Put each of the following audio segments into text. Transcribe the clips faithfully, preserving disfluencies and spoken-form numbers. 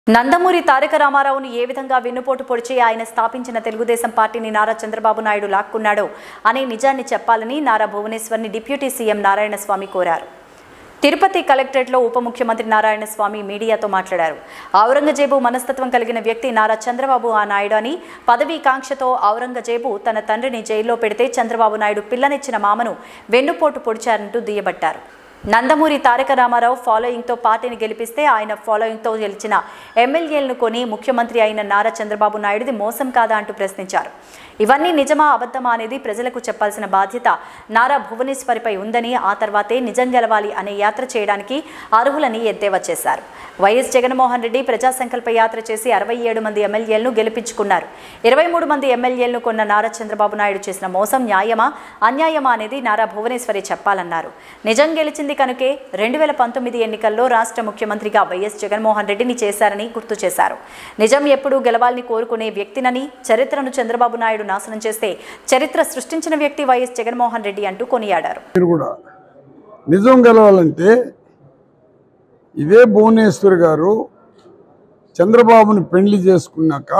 నందమూరి తారక రామారావును ఏ విధంగా వెన్నుపోటు పొడిచి ఆయన స్థాపించిన తెలుగుదేశం పార్టీని నారా చంద్రబాబు నాయుడు లాక్కున్నాడో అనే నిజాన్ని చెప్పాలని నారా భువనేశ్వర్ని డిప్యూటీ సీఎం నారాయణస్వామి కోరారు. తిరుపతి కలెక్టరేట్లో ఉప ముఖ్యమంత్రి నారాయణస్వామి మీడియాతో మాట్లాడారు. ఔరంగజేబు మనస్తత్వం కలిగిన వ్యక్తి నారా చంద్రబాబు ఆ నాయుడు అని, పదవీ కాంక్షతో ఔరంగజేబు తన తండ్రిని జైల్లో పెడితే చంద్రబాబు నాయుడు పిల్లనిచ్చిన మామను వెన్నుపోటు పొడిచారంటూ దుయ్యబట్టారు. నందమూరి తారక రామారావు ఫాలోయింగ్తో పార్టీని గెలిపిస్తే ఆయన ఫాలోయింగ్తో గెలిచిన ఎమ్మెల్యేలను కొని ముఖ్యమంత్రి అయిన నారా చంద్రబాబు నాయుడుది మోసం కాదా అంటూ ప్రశ్నించారు. ఇవన్నీ నిజమా అబద్ధమా అనేది ప్రజలకు చెప్పాల్సిన బాధ్యత నారా భువనేశ్వరిపై ఉందని, ఆ తర్వాతే నిజం గెలవాలి అనే యాత్ర చేయడానికి అర్హులని ఎద్దేవా చేశారు. వైఎస్ జగన్మోహన్ రెడ్డి ప్రజా సంకల్ప యాత్ర చేసి అరవై ఏడు మంది ఎమ్మెల్యేలను గెలిపించుకున్నారు. ఇరవై మూడు మంది ఎమ్మెల్యేలను కొన్న నారా చంద్రబాబు నాయుడు చేసిన మోసం న్యాయమా అన్యాయమా అనేది నారా భువనేశ్వరి చెప్పాలన్నారు. నిజం గెలిచింది కనుకే రెండు వేల పంతొమ్మిది ఎన్నికల్లో రాష్ట్ర ముఖ్యమంత్రిగా వైఎస్ జగన్మోహన్ రెడ్డిని చేశారని గుర్తు చేశారు. నిజం ఎప్పుడూ గెలవాలని కోరుకునే వ్యక్తినని, చరిత్రను చంద్రబాబు నాయుడు నాశనం చేస్తే చరిత్ర సృష్టించిన వ్యక్తి వైఎస్ జగన్మోహన్ రెడ్డి అంటూ కొనియాడారు. నిజం గెలవాలంటే ఇదే భువనేశ్వర్ గారు చంద్రబాబుని పెళ్లి చేసుకున్నాక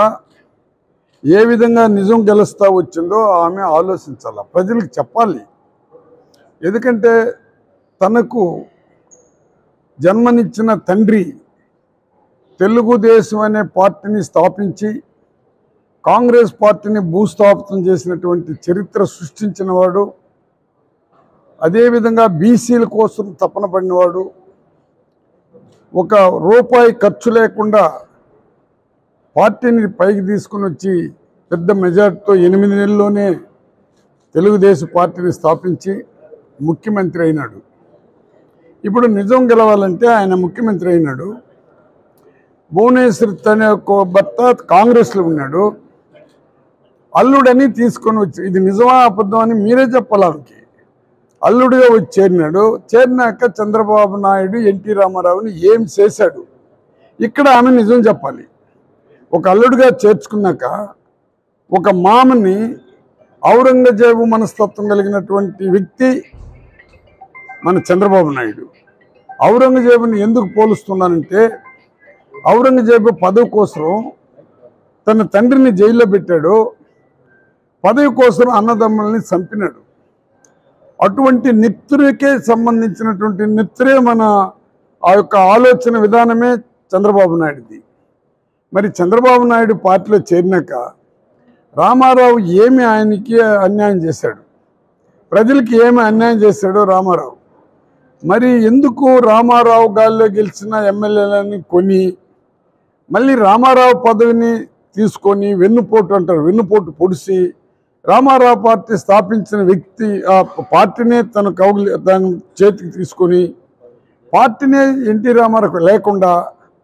ఏ విధంగా నిజం గెలుస్తా వచ్చిందో ఆమె ఆలోచించాల, ప్రజలకు చెప్పాలి. ఎందుకంటే తనకు జన్మనిచ్చిన తండ్రి తెలుగుదేశం అనే పార్టీని స్థాపించి కాంగ్రెస్ పార్టీని భూస్థాపితం చేసినటువంటి చరిత్ర సృష్టించిన వాడు, అదేవిధంగా బీసీల కోసం తపన పడినవాడు, ఒక రూపాయి ఖర్చు లేకుండా పార్టీని పైకి తీసుకుని వచ్చి పెద్ద మెజార్టీతో ఎనిమిది నెలల్లోనే తెలుగుదేశం పార్టీని స్థాపించి ముఖ్యమంత్రి అయినాడు. ఇప్పుడు నిజం గెలవాలంటే ఆయన ముఖ్యమంత్రి అయినాడు. భువనేశ్వర్ తన భర్త కాంగ్రెస్లో ఉన్నాడు. అల్లుడని తీసుకొని వచ్చి ఇది నిజమా అబద్ధం అని మీరే చెప్పాలి. అల్లుడిగా వచ్చి చేరినాడు. చేరినాక చంద్రబాబు నాయుడు ఎన్టీ రామారావుని ఏం చేశాడు, ఇక్కడ ఆమె నిజం చెప్పాలి. ఒక అల్లుడిగా చేర్చుకున్నాక ఒక మామని ఔరంగజేబు మనస్తత్వం కలిగినటువంటి వ్యక్తి మన చంద్రబాబు నాయుడు. ఔరంగజేబుని ఎందుకు పోలుస్తున్నానంటే ఔరంగజేబు పదవి కోసం తన తండ్రిని జైల్లో పెట్టాడు, పదవి కోసం అన్నదమ్ముల్ని చంపినాడు. అటువంటి నిత్తురికే సంబంధించినటువంటి నిత్తురే మన ఆ యొక్క ఆలోచన విధానమే చంద్రబాబు నాయుడుది. మరి చంద్రబాబు నాయుడు పార్టీలో చేరినాక రామారావు ఏమి ఆయనకి అన్యాయం చేశాడు, ప్రజలకి ఏమి అన్యాయం చేశాడో రామారావు. మరి ఎందుకు రామారావు గాల్లో గెలిచిన ఎమ్మెల్యేలని కొని మళ్ళీ రామారావు పదవిని తీసుకొని వెన్నుపోటు అంటారు, వెన్నుపోటు పొడిసి రామారావు పార్టీ స్థాపించిన వ్యక్తి ఆ పార్టీనే తన కౌలు తన చేతికి తీసుకొని పార్టీనే ఎన్టీ రామారావు లేకుండా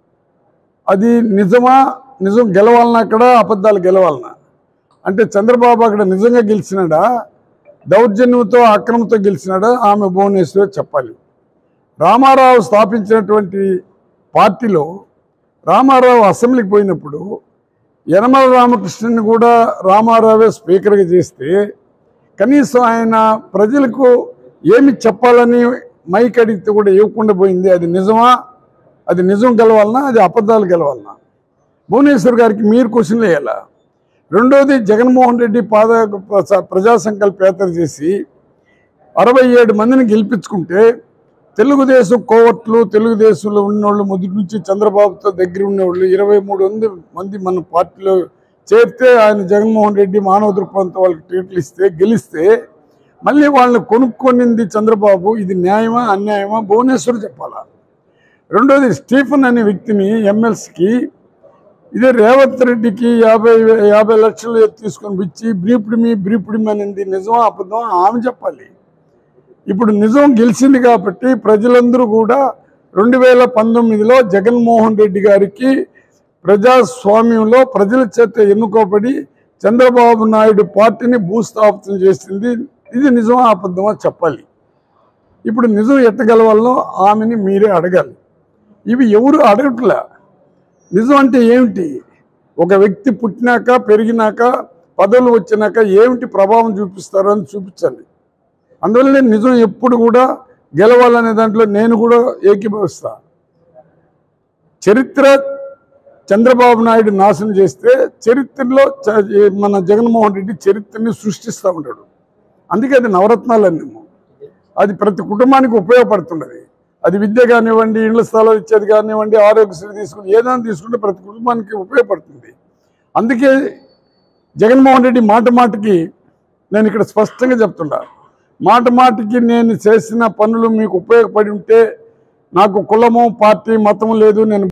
అది నిజమా, నిజం గెలవాలన్నా అక్కడ అబద్ధాలు గెలవాలన్నా అంటే చంద్రబాబు అక్కడ నిజంగా గెలిచినాడా, దౌర్జన్యంతో అక్రమంతో గెలిచినాడా ఆమె భువనేశ్వర్ చెప్పాలి. రామారావు స్థాపించినటువంటి పార్టీలో రామారావు అసెంబ్లీకి పోయినప్పుడు యనమల రామకృష్ణని కూడా రామారావే స్పీకర్గా చేస్తే కనీసం ఆయన ప్రజలకు ఏమి చెప్పాలని మైక్ అడిగితే కూడా ఇవ్వకుండా పోయింది. అది నిజమా, అది నిజం గెలవాలన్నా, అది అబద్ధాలు గెలవాలన్నా? భువనేశ్వర్ గారికి మీరు క్వశ్చన్లు వేయాలా. రెండోది, జగన్మోహన్ రెడ్డి పాద ప్రజా సంకల్ప యాత్ర చేసి అరవై ఏడు మందిని గెలిపించుకుంటే తెలుగుదేశం కోవట్లు తెలుగుదేశంలో ఉన్నోళ్ళు మొదటి నుంచి చంద్రబాబుతో దగ్గర ఉన్నవాళ్ళు ఇరవై మూడు మంది మంది మన పార్టీలో చేరితే ఆయన జగన్మోహన్ రెడ్డి మానవ దృక్పథంతో వాళ్ళకి ట్రీట్లు ఇస్తే గెలిస్తే మళ్ళీ వాళ్ళని కొనుక్కొనింది చంద్రబాబు. ఇది న్యాయమా అన్యాయమా భువనేశ్వర్ చెప్పాలా. రెండోది, స్టీఫెన్ అనే వ్యక్తిని ఎమ్మెల్సీకి ఇదే రేవంత్ రెడ్డికి యాభై యాభై లక్షలు తీసుకొని ఇచ్చి బ్రీపుడిమి బ్రీపుడిమి అనేది నిజమా అబద్ధం ఆమె చెప్పాలి. ఇప్పుడు నిజం గెలిచింది కాబట్టి ప్రజలందరూ కూడా రెండు వేల పంతొమ్మిదిలో జగన్మోహన్ రెడ్డి గారికి ప్రజాస్వామ్యంలో ప్రజల చేత ఎన్నుకోబడి చంద్రబాబు నాయుడు పార్టీని భూస్థాపితం చేసింది. ఇది నిజమా అబద్ధమా చెప్పాలి. ఇప్పుడు నిజం ఎట్టగలవాలో ఆమెని మీరే అడగాలి. ఇవి ఎవరు అడగట్లే. నిజం అంటే ఏమిటి? ఒక వ్యక్తి పుట్టినాక పెరిగినాక పదవులు వచ్చినాక ఏమిటి ప్రభావం చూపిస్తారో అని చూపించాలి. అందువల్ల నిజం ఎప్పుడు కూడా గెలవాలనే దాంట్లో నేను కూడా ఏకీభవిస్తా. చరిత్ర చంద్రబాబు నాయుడు నాశనం చేస్తే చరిత్రలో మన జగన్మోహన్ రెడ్డి చరిత్రని సృష్టిస్తూ ఉంటాడు. అందుకే అది నవరత్నాలన్నీ అది ప్రతి కుటుంబానికి ఉపయోగపడుతున్నది. అది విద్య కానివ్వండి, ఇళ్ల స్థలాలు ఇచ్చేది కానివ్వండి, ఆరోగ్యశ్రీ తీసుకుని ఏదైనా తీసుకుంటే ప్రతి కుటుంబానికి ఉపయోగపడుతుంది. అందుకే జగన్మోహన్ రెడ్డి మాట మాటకి నేను ఇక్కడ స్పష్టంగా చెప్తున్నా, మాట మాటకి నేను చేసిన పనులు మీకు ఉపయోగపడి ఉంటే నాకు కులము పార్టీ మతం లేదు, నేను